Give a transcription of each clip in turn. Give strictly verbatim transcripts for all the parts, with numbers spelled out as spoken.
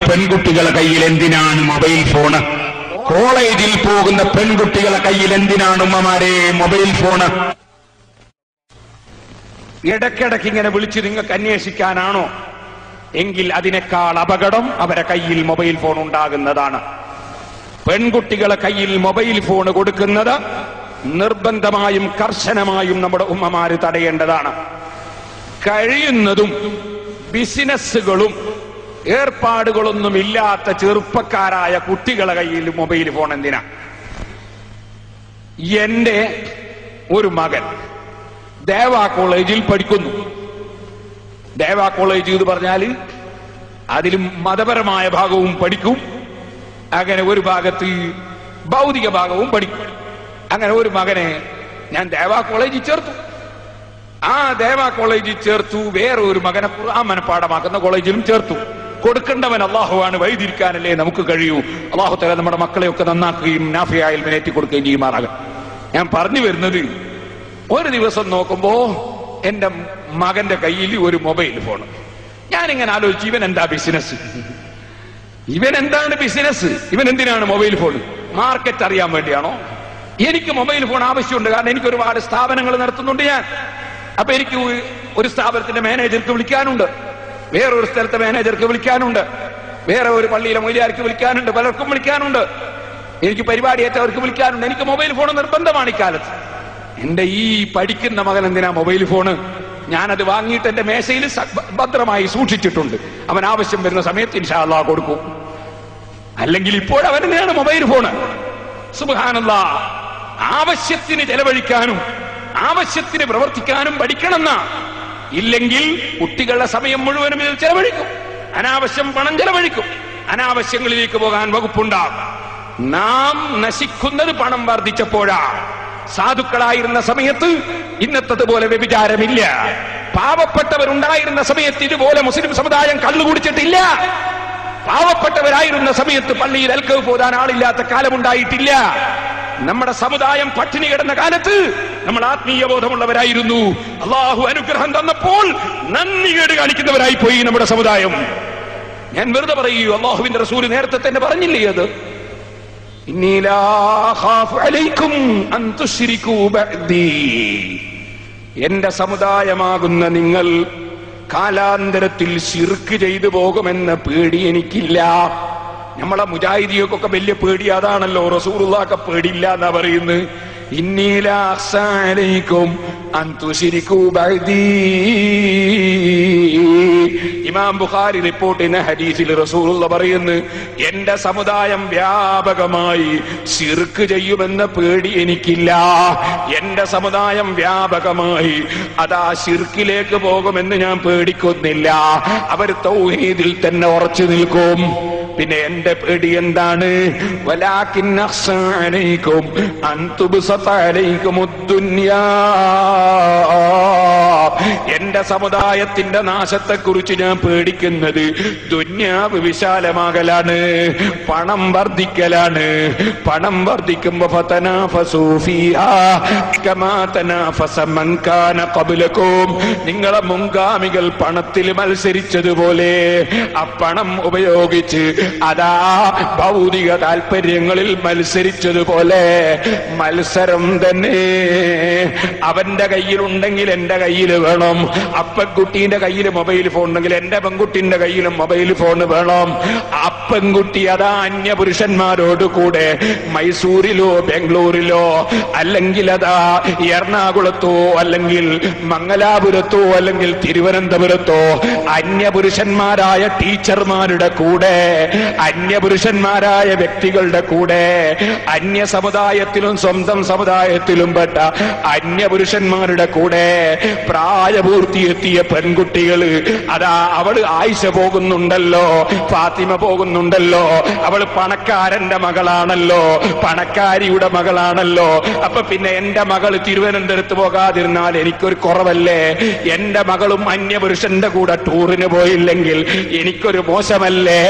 പെൺകുട്ടികളുടെ കയ്യിൽ എന്തിനാണ് മൊബൈൽ ഫോണ്? കോളേജിൽ പോകുന്ന പെൺകുട്ടികളുടെ കയ്യിൽ എന്തിനാണ് ഉമ്മമാരെ മൊബൈൽ ഫോണ്? ഇടയ്ക്കിടയ്ക്ക് ഇങ്ങനെ വിളിച്ച് നിങ്ങൾക്ക് അന്വേഷിക്കാനാണോ? എങ്കിൽ അതിനേക്കാൾ അപകടം അവരെ കയ്യിൽ മൊബൈൽ ഫോൺ ഉണ്ടാകുന്നതാണ്. പെൺകുട്ടികളെ കയ്യിൽ മൊബൈൽ ഫോൺ കൊടുക്കുന്നത് നിർബന്ധമായും കർശനമായും നമ്മുടെ ഉമ്മമാര് തടയേണ്ടതാണ്. കഴിയുന്നതും ബിസിനസ്സുകളും ഏർപ്പാടുകളൊന്നും ഇല്ലാത്ത ചെറുപ്പക്കാരായ കുട്ടികളെ കയ്യിൽ മൊബൈൽ ഫോൺ എന്തിനാ? എന്റെ ഒരു മകൻ ദേവാ കോളേജിൽ പഠിക്കുന്നു. ദേവാ കോളേജ് എന്ന് പറഞ്ഞാൽ അതിലും മതപരമായ ഭാഗവും പഠിക്കും, അങ്ങനെ ഒരു ഭാഗത്ത് ഭൗതിക ഭാഗവും പഠിക്കും. അങ്ങനെ ഒരു മകനെ ഞാൻ ദേവാ കോളേജിൽ ചേർത്തു. ആ ദേവാ കോളേജിൽ ചേർത്തു. വേറെ ഒരു മകനെ ഖുർആൻ മനപ്പാഠമാക്കുന്ന കോളേജിലും ചേർത്തു. കൊടുക്കേണ്ടവൻ അള്ളാഹുവാണ്, വഴിതിരിക്കാനല്ലേ നമുക്ക് കഴിയൂ. അള്ളാഹു തആല നമ്മുടെ മക്കളെയൊക്കെ നന്നാക്കുകയും നാഫിയായ ഇൽമിനെ ഏറ്റി കൊടുക്കുകയും ചെയ്യുമാറാകും. ഞാൻ പറഞ്ഞു വരുന്നത്, ഒരു ദിവസം നോക്കുമ്പോ എന്റെ മകന്റെ കയ്യിൽ ഒരു മൊബൈൽ ഫോൺ. ഞാനിങ്ങനെ ആലോചിച്ചു, ഇവൻ എന്താ ബിസിനസ്? ഇവൻ എന്താണ് ബിസിനസ്? ഇവൻ എന്തിനാണ് മൊബൈൽ ഫോൺ? മാർക്കറ്റ് അറിയാൻ വേണ്ടിയാണോ? എനിക്ക് മൊബൈൽ ഫോൺ ആവശ്യമുണ്ട്, കാരണം എനിക്ക് ഒരുപാട് സ്ഥാപനങ്ങൾ നടത്തുന്നുണ്ട് ഞാൻ. അപ്പൊ എനിക്ക് ഒരു സ്ഥാപനത്തിന്റെ മാനേജർക്ക് വിളിക്കാനുണ്ട്, വേറൊരു സ്ഥലത്തെ മാനേജർക്ക് വിളിക്കാനുണ്ട്, വേറെ ഒരു പള്ളിയിലെ മൊയ്ലിയാർക്ക് വിളിക്കാനുണ്ട്, പലർക്കും വിളിക്കാനുണ്ട്, എനിക്ക് പരിപാടി ഏറ്റവർക്ക് വിളിക്കാനുണ്ട്. എനിക്ക് മൊബൈൽ ഫോൺ നിർബന്ധമാണ് ഇക്കാലത്ത്. എന്റെ ഈ പഠിക്കുന്ന മകൻ എന്തിനാ മൊബൈൽ ഫോണ്? ഞാനത് വാങ്ങിയിട്ട് എന്റെ മേശയിൽ ഭദ്രമായി സൂക്ഷിച്ചിട്ടുണ്ട്. അവൻ ആവശ്യം വരുന്ന സമയത്ത് ഇൻഷാ അല്ലാഹ് കൊടുക്കും. അല്ലെങ്കിൽ ഇപ്പോഴവൻ തന്നെയാണ് മൊബൈൽ ഫോണ്. സുബ്ഹാനല്ലാഹ്. ആവശ്യത്തിന് ചെലവഴിക്കാനും ആവശ്യത്തിന് പ്രവർത്തിക്കാനും പഠിക്കണമെന്ന. ഇല്ലെങ്കിൽ കുട്ടികളുടെ സമയം മുഴുവനും ഇതിൽ ചെലവഴിക്കും, അനാവശ്യം പണം ചെലവഴിക്കും, അനാവശ്യങ്ങളിലേക്ക് പോകാൻ വകുപ്പുണ്ടാകും. നാം നശിക്കുന്നത് പണം വർദ്ധിച്ചപ്പോഴാ. സാധുക്കളായിരുന്ന സമയത്ത് ഇന്നത്തതുപോലെ വ്യഭിചാരമില്ല. പാവപ്പെട്ടവരുണ്ടായിരുന്ന സമയത്ത് ഇതുപോലെ മുസ്ലിം സമുദായം കള്ളു കുടിച്ചിട്ടില്ല. പാവപ്പെട്ടവരായിരുന്ന സമയത്ത് പള്ളിയിൽ അൽക്കവ് പോകാൻ ആളില്ലാത്ത കാലമുണ്ടായിട്ടില്ല. നമ്മുടെ സമുദായം പട്ടിണി കിടന്ന കാലത്ത് നമ്മൾ ആത്മീയ ബോധമുള്ളവരായിരുന്നു. അള്ളാഹു അനുഗ്രഹം തന്നപ്പോൾ നന്ദി കേട് കാണിക്കുന്നവരായി പോയി നമ്മുടെ സമുദായം. ഞാൻ വെറുതെ പറയൂ, അള്ളാഹുവിന്റെ റസൂൽ നേരത്തെ തന്നെ പറഞ്ഞില്ലേ അത്? എന്റെ സമുദായമാകുന്ന നിങ്ങൾ കാലാന്തരത്തിൽ ശിർക്ക് ചെയ്തു പോകുമെന്ന പേടി എനിക്കില്ല. നമ്മളെ മുജാഹിദിയൊക്കെ വലിയ പേടി അതാണല്ലോ. റസൂലുള്ളാഹിക്ക് പേടിയില്ല എന്നാ പറയുന്നത്. ഇമാം ബുഖാരി റിപ്പോർട്ട് ചെയ്യുന്ന ഹദീസിൽ റസൂലുള്ളാഹി പറയുന്നു, എന്റെ സമുദായം വ്യാപകമായി ശിർക്ക് ചെയ്യുമെന്ന പേടി എനിക്കില്ല. എന്റെ സമുദായം വ്യാപകമായി അതാ ശിർക്കിലേക്ക് പോകുമെന്ന് ഞാൻ പേടിക്കുന്നില്ല. അവർ തൗഹീദിൽ തന്നെ ഉറച്ചു നിൽക്കും. പിന്നെ എന്റെ പേടി എന്താണ്? വലാകിൻ അഖ്ശാ അലൈക്കും അൻ തുബ്സത അലൈക്കുമുദ്ദുനിയാ. എന്റെ സമുദായത്തിന്റെ നാശത്തെ കുറിച്ച് ഞാൻ പേടിക്കുന്നത് ദുന്യാവ് വിശാലമാകലാണ്, പണം വർദ്ധിക്കലാണ്. പണം വർദ്ധിക്കുമ്പോ ഫതനാഫസൂ ഫീഹാ കമാ തനാഫസ മൻ കാന ഖബ്ലകും. നിങ്ങളെ മുൻഗാമികൾ പണത്തിൽ മത്സരിച്ചതുപോലെ ആ പണം ഉപയോഗിച്ച് അതാ ഭൗതിക താല്പര്യങ്ങളിൽ മത്സരിച്ചതുപോലെ മത്സരം തന്നെ. അവന്റെ കയ്യിലുണ്ടെങ്കിൽ എന്റെ കയ്യിൽ വേണം. അപ്പൻകുട്ടീന്റെ കയ്യിൽ മൊബൈൽ ഫോൺ ഉണ്ടെങ്കിൽ എന്റെ പെൺകുട്ടിന്റെ കയ്യിലും മൊബൈൽ ഫോൺ വേണം. അപ്പൻകുട്ടി അതാ അന്യ പുരുഷന്മാരോട് കൂടെ മൈസൂരിലോ ബാംഗ്ലൂരിലോ അല്ലെങ്കിൽ അതാ എറണാകുളത്തോ അല്ലെങ്കിൽ മംഗലാപുരത്തോ അല്ലെങ്കിൽ തിരുവനന്തപുരത്തോ അന്യപുരുഷന്മാരായ ടീച്ചർമാരുടെ കൂടെ, അന്യപുരുഷന്മാരായ വ്യക്തികളുടെ കൂടെ, അന്യ സമുദായത്തിലും സ്വന്തം സമുദായത്തിലും പെട്ട അന്യപുരുഷന്മാരുടെ കൂടെ പ്രായപൂർത്തിയെത്തിയ പെൺകുട്ടികൾ അതാ അവള് ആയിഷ പോകുന്നുണ്ടല്ലോ, ഫാത്തിമ പോകുന്നുണ്ടല്ലോ, അവള് പണക്കാരന്റെ മകളാണല്ലോ, പണക്കാരിയുടെ മകളാണല്ലോ. അപ്പൊ പിന്നെ എന്റെ മകൾ തിരുവനന്തപുരത്ത് പോകാതിരുന്നാൽ എനിക്കൊരു കുറവല്ലേ? എന്റെ മകളും അന്യപുരുഷന്റെ കൂടെ ടൂറിന് പോയില്ലെങ്കിൽ എനിക്കൊരു മോശമല്ലേ?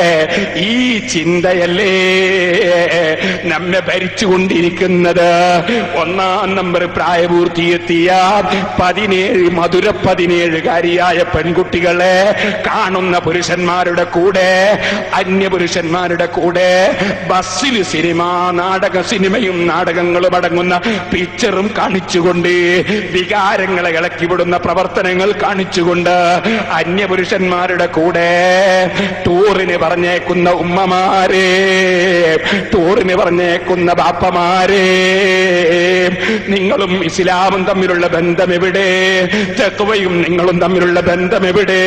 ഈ ചിന്തയല്ലേ നമ്മെ ഭരിച്ചുകൊണ്ടിരിക്കുന്നത്. ഒന്നാം നമ്പർ പ്രായപൂർത്തിയെത്തിയ പതിനേഴ് മധുര പതിനേഴുകാരിയായ പെൺകുട്ടികളെ കാണുന്ന പുരുഷന്മാരുടെ കൂടെ, അന്യപുരുഷന്മാരുടെ കൂടെ ബസ്സിൽ സിനിമ നാടക സിനിമയും നാടകങ്ങളും അടങ്ങുന്ന പിക്ചറും കാണിച്ചുകൊണ്ട്, വികാരങ്ങളെ ഇളക്കിവിടുന്ന പ്രവർത്തനങ്ങൾ കാണിച്ചുകൊണ്ട് അന്യപുരുഷന്മാരുടെ കൂടെ ടൂറിന് പറഞ്ഞേക്കുന്ന ഉമ്മമാരെ, ടൂറിന് പറഞ്ഞേക്കുന്ന ബാപ്പമാരെ, നിങ്ങളും ഇസ്ലാമും തമ്മിലുള്ള ബന്ധം എവിടെ? തഖ്വയും നിങ്ങളും തമ്മിലുള്ള ബന്ധം എവിടെ?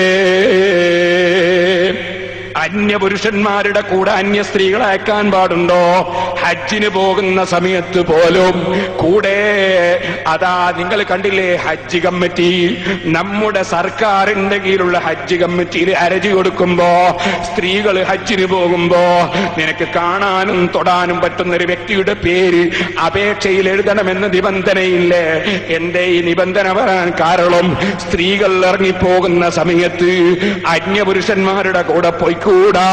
അന്യപുരുഷന്മാരുടെ കൂടെ അന്യ സ്ത്രീകളെ അയക്കാൻ പാടുണ്ടോ? ഹജ്ജിന് പോകുന്ന സമയത്ത് പോലും കൂടെ അതാ നിങ്ങൾ കണ്ടില്ലേ, ഹജ്ജ് കമ്മിറ്റി, നമ്മുടെ സർക്കാരിന്റെ കീഴിലുള്ള ഹജ്ജ് കമ്മിറ്റിയിൽ അരജി കൊടുക്കുമ്പോ, സ്ത്രീകൾ ഹജ്ജിന് പോകുമ്പോ നിനക്ക് കാണാനും തൊടാനും പറ്റുന്ന ഒരു വ്യക്തിയുടെ പേര് അപേക്ഷയിൽ എഴുതണമെന്ന് നിബന്ധനയില്ലേ? എന്റെ ഈ നിബന്ധന വരാൻ കാരണം സ്ത്രീകൾ ഇറങ്ങിപ്പോകുന്ന സമയത്ത് അന്യപുരുഷന്മാരുടെ കൂടെ പോയി കൂടാ.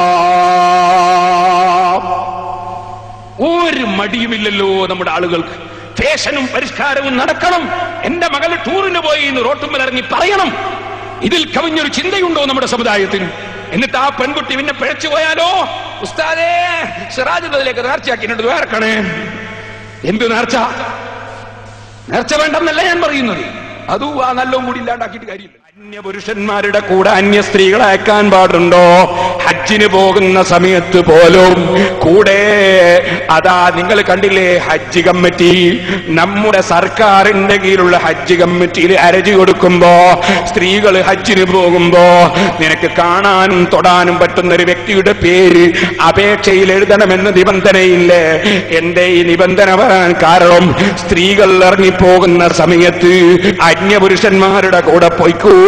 ഒരു മടിയുമില്ലല്ലോ നമ്മുടെ ആളുകൾക്ക്. ഫാഷനും പരിഷ്കാരവും നടക്കണം. എന്റെ മകള് ടൂറിന് പോയി എന്ന് റോട്ടുമ്പിൽ ഇറങ്ങി പറയണം. ഇതിൽ കവിഞ്ഞൊരു ചിന്തയുണ്ടോ നമ്മുടെ സമുദായത്തിന്? എന്നിട്ട് ആ പെൺകുട്ടി പിന്നെ പിഴച്ചു പോയാലോ? ഉസ്താദേ, സിറാജ് ബദലേക്ക് നേർച്ചയാക്കിയിട്ട് വേർക്കണേ. എന്ത് നേർച്ച? നേർച്ച വേണ്ടെന്നല്ല ഞാൻ പറയുന്നത്. അതും ആ നല്ലോം കൂടി ഇല്ലാണ്ടാക്കിയിട്ട് കാര്യമില്ല. അന്യപുരുഷന്മാരുടെ കൂടെ അന്യ സ്ത്രീകളെ അയക്കാൻ പാടുണ്ടോ? ഹജ്ജിന് പോകുന്ന സമയത്ത് പോലും കൂടെ അതാ നിങ്ങൾ കണ്ടില്ലേ, ഹജ്ജ് കമ്മിറ്റി, നമ്മുടെ സർക്കാരിന്റെ കീഴിലുള്ള ഹജ്ജ് കമ്മിറ്റിയിൽ അരജി കൊടുക്കുമ്പോ, സ്ത്രീകൾ ഹജ്ജിന് പോകുമ്പോ നിനക്ക് കാണാനും തൊടാനും പറ്റുന്ന ഒരു വ്യക്തിയുടെ പേര് അപേക്ഷയിൽ എഴുതണമെന്ന് നിബന്ധനയില്ലേ? എന്റെ ഈ നിബന്ധന വരാൻ കാരണം സ്ത്രീകൾ ഇറങ്ങിപ്പോകുന്ന സമയത്ത് അന്യപുരുഷന്മാരുടെ കൂടെ പോയിക്കൂടാ.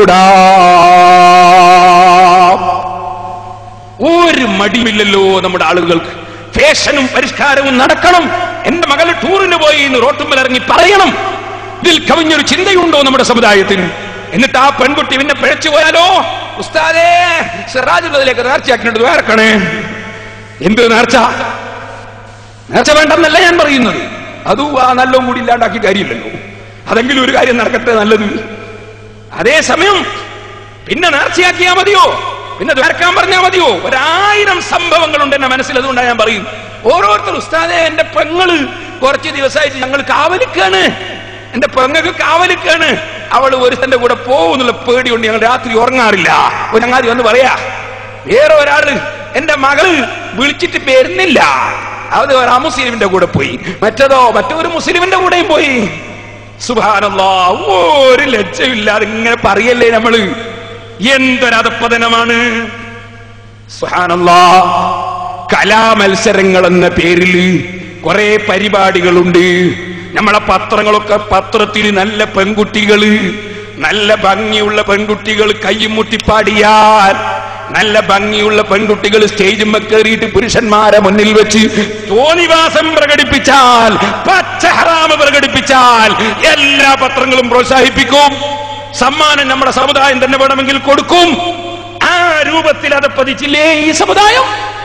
ഒരു മടിയുമില്ലല്ലോ നമ്മുടെ ആളുകൾക്ക്. ഫാഷനും പരിഷ്കാരവും നടക്കണം. എന്റെ മകള് ടൂറിന് പോയി എന്ന് റോട്ടുമ്പിൽ ഇറങ്ങി പറയണം. ഇതിൽ കവിഞ്ഞൊരു ചിന്തയുണ്ടോ നമ്മുടെ സമുദായത്തിന്? എന്നിട്ട് ആ പെൺകുട്ടി പിന്നെ പിഴച്ചു പോയാലോ? ഉസ്താദേ, സിറാജ് ബദലേക്ക് നേർച്ചയാക്കിയിട്ട് വേർക്കണേ. എന്ത് നേർച്ച? നേർച്ച വേണ്ടെന്നല്ല ഞാൻ പറയുന്നത്. അതും ആ നല്ലോം കൂടി ഇല്ലാണ്ടാക്കി കാര്യമില്ലല്ലോ. അതെങ്കിലും ഒരു കാര്യം നടക്കട്ടെ, നല്ലത്. അതേസമയം പിന്നെ നേർച്ചയാക്കിയാ മതിയോ? പിന്നെ ദ്വാരക്കാൻ പറഞ്ഞാൽ മതിയോ? ഒരായിരം സംഭവങ്ങളുണ്ട് എന്റെ മനസ്സിൽ. അതുകൊണ്ടാണ് ഞാൻ പറയും, ഓരോരുത്തർ ഉസ്താദേ എന്റെ പെങ്ങള് കുറച്ച് ദിവസമായിട്ട് ഞങ്ങൾ കാവലിക്കാണ്, എന്റെ പെങ്ങൾക്ക് കാവലിക്കാണ്, അവള് ഒരുത്തന്റെ കൂടെ പോകുന്നുള്ള പേടിയുണ്ട്, ഞങ്ങൾ രാത്രി ഉറങ്ങാറില്ല. ഒരു ചങ്ങാതി വന്ന് പറയാ, വേറെ ഒരാള് എന്റെ മകള് വിളിച്ചിട്ട് വരുന്നില്ല, അത് ഒരു അമുസ്ലിമിന്റെ കൂടെ പോയി, മറ്റേതോ മറ്റൊരു മുസ്ലിമിന്റെ കൂടെയും പോയി. സുബ്ഹാനല്ലാഹ്, ഒരു ലജ്ജയില്ലാതെ ഇങ്ങനെ പറയല്ലേ നമ്മള്. എന്തൊരധപ്പതനമാണ്. സുബ്ഹാനല്ലാഹ്, കലാമത്സരങ്ങൾ എന്ന പേരിൽ കുറെ പരിപാടികളുണ്ട്. നമ്മളെ പത്രങ്ങളൊക്കെ, പത്രത്തിൽ നല്ല പെൺകുട്ടികള്, നല്ല ഭംഗിയുള്ള പെൺകുട്ടികൾ കയ്യും മുട്ടിപ്പാടിയാൽ, നല്ല ഭംഗിയുള്ള പെൺകുട്ടികൾ സ്റ്റേജിൽ കയറിയിട്ട് പുരുഷന്മാരെ മുന്നിൽ വെച്ച് തോന്നിവാസം പ്രകടിപ്പിച്ചാൽ, പച്ച ഹറാമ് പ്രകടിപ്പിച്ചാൽ എല്ലാ പത്രങ്ങളും പ്രോത്സാഹിപ്പിക്കും. സമ്മാനം നമ്മുടെ സമുദായം തന്നെ വേണമെങ്കിൽ കൊടുക്കും. ആ രൂപത്തിൽ അത് പതിച്ചില്ലേ ഈ സമുദായം?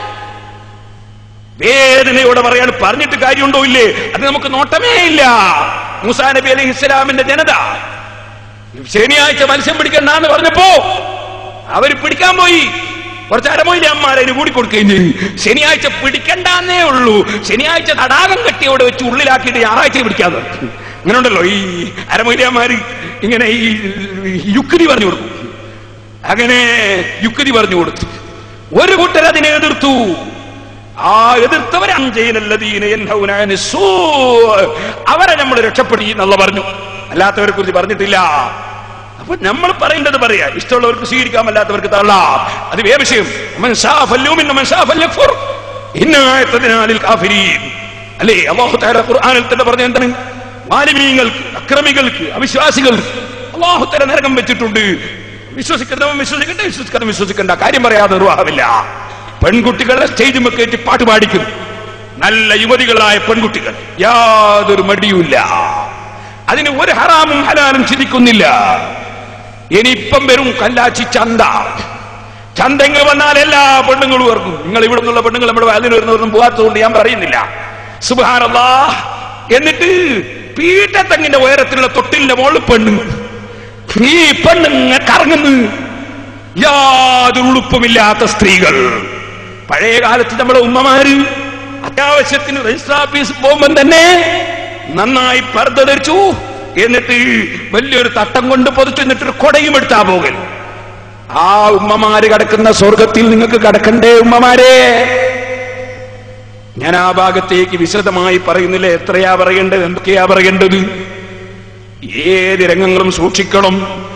വേദനയോടെ പറയാൻ പറഞ്ഞിട്ട് കാര്യമുണ്ടോ ഇല്ലേ? അത് നമുക്ക് നോട്ടമേ ഇല്ല. മൂസാ നബി അലൈഹി ഇസ്ലാമിന്റെ ജനത ശനിയാഴ്ച മത്സ്യം പിടിക്കണ്ടെന്ന് പറഞ്ഞപ്പോ അവര് പിടിക്കാൻ പോയി. കുറച്ച് അരമൊയിലന്മാരെ കൂടി കൊടുക്കുകയും ചെയ്തു. ശനിയാഴ്ച പിടിക്കണ്ടെന്നേ ഉള്ളൂ. ശനിയാഴ്ച തടാകം കെട്ടിയോടെ വെച്ച് ഉള്ളിലാക്കിയിട്ട് ഞായറാഴ്ച പിടിക്കാതെ. അങ്ങനെ ഉണ്ടല്ലോ ഈ അരമൊയിലന്മാര്, ഇങ്ങനെ ഈ യുക്തി പറഞ്ഞു കൊടുക്കും. അങ്ങനെ യുക്തി പറഞ്ഞു കൊടുത്തു. ഒരു കൂട്ടർ അതിനെ എതിർത്തു. ആ എതിർത്തവരെ അവരെ നമ്മൾ രക്ഷപ്പെടുത്തി എന്നുള്ള പറഞ്ഞു. അല്ലാത്തവരെ കുറിച്ച് പറഞ്ഞിട്ടില്ല. അപ്പൊ നമ്മൾ പറയേണ്ടത് പറയാ. ഇഷ്ടമുള്ളവർക്ക് സ്വീകരിക്കാം, അല്ലാത്തവർക്ക് തള്ളാം. അത് വേ വിഷയം. അല്ലേ അല്ലാഹു തആല ഖുർആനിൽ തന്നെ പറഞ്ഞ എന്താണ്? മാലിമീങ്ങൾക്ക്, അക്രമികൾക്ക്, അവിശ്വാസികൾക്ക് അല്ലാഹു തആല നരകം വെച്ചിട്ടുണ്ട്. വിശ്വസിക്കുന്നവൻ വിശ്വസിക്കട്ടെ, വിശ്വസിക്കാതെ വിശ്വസിക്കണ്ട, കാര്യം പറയാതെ നിർവാഹമില്ല. പെൺകുട്ടികളെ സ്റ്റേജിൽ കയറ്റി പാട്ട് പാടിക്കും. നല്ല യുവതികളായ പെൺകുട്ടികൾ, യാതൊരു മടിയുമില്ല. അതിന് ഒരു ഹറാമും ഹലാലും ചിരിക്കുന്നില്ല. ഇനിയിപ്പം വരും കല്ലാച്ചി ചന്ത. ചന്തങ്ങൾ വന്നാൽ എല്ലാ പെണ്ണുങ്ങളും ഇറങ്ങും. നിങ്ങൾ ഇവിടെ നിന്നുള്ള പെണ്ണുങ്ങൾ നമ്മുടെ വാലിന് വരുന്നവരൊന്നും പോകാത്തതുകൊണ്ട് ഞാൻ പറയുന്നില്ല. സുബ്ഹാനല്ലാഹ്. എന്നിട്ട് പീഠത്തെങ്ങിന്റെ ഉയരത്തിലുള്ള തൊട്ടിലിന്റെ മുകളിൽ പെണ്ണുങ്ങൾ, ഈ പെണ്ണുങ്ങൾ കറങ്ങുന്നു, യാതൊരു ഉളുപ്പുമില്ലാത്ത സ്ത്രീകൾ. പഴയ കാലത്ത് നമ്മുടെ ഉമ്മമാര് അത്യാവശ്യത്തിന് രജിസ്റ്റർ ഓഫീസ് പോകുമ്പം തന്നെ നന്നായി പർദ്ദ ധരിച്ചു, എന്നിട്ട് വലിയൊരു തട്ടം കൊണ്ട് പൊതിച്ചു, എന്നിട്ടൊരു കൊടയും എടുത്താ പോകൽ. ആ ഉമ്മമാര് കിടക്കുന്ന സ്വർഗത്തിൽ നിങ്ങൾക്ക് കിടക്കണ്ടേ ഉമ്മമാരെ? ഞാൻ ആ ഭാഗത്തേക്ക് വിശദമായി പറയുന്നില്ല. എത്രയാ പറയേണ്ടത്, എന്തൊക്കെയാ പറയേണ്ടത്? ഏത് രംഗങ്ങളും സൂക്ഷിക്കണം.